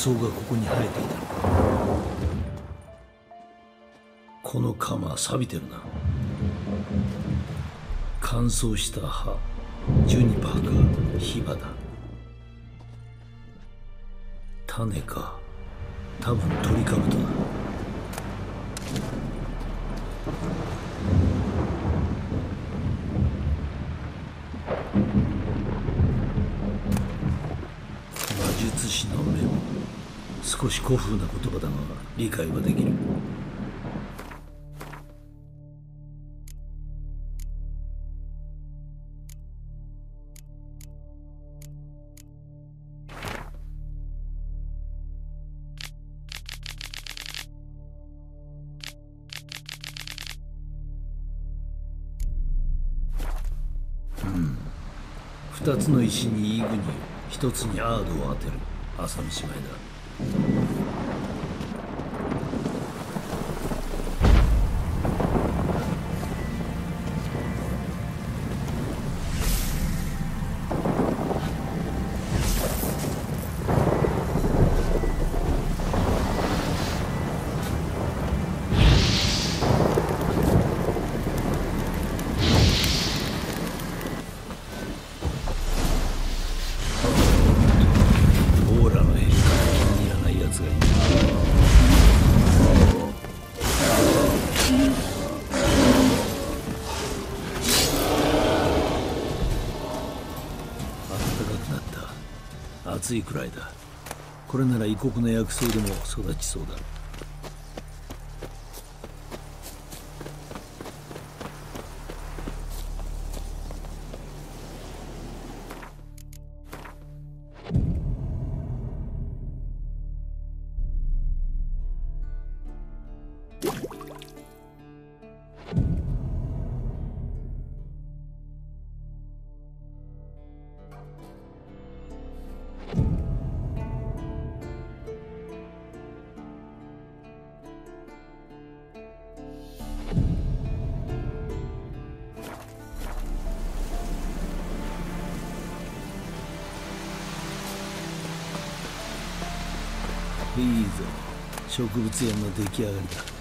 草がここに生えていたのか。この鎌錆びてるな。乾燥した葉、ジュニパーかヒバだ。種か、多分トリカブトだ。魔術師のメモ、少し古風な言葉だが理解はできる。二つの石にイグニー、一つにアードを当てる。朝飯前だ。暑いくらいだ。これなら異国の薬草でも育ちそうだ。いいぞ、植物園の出来上がりだ。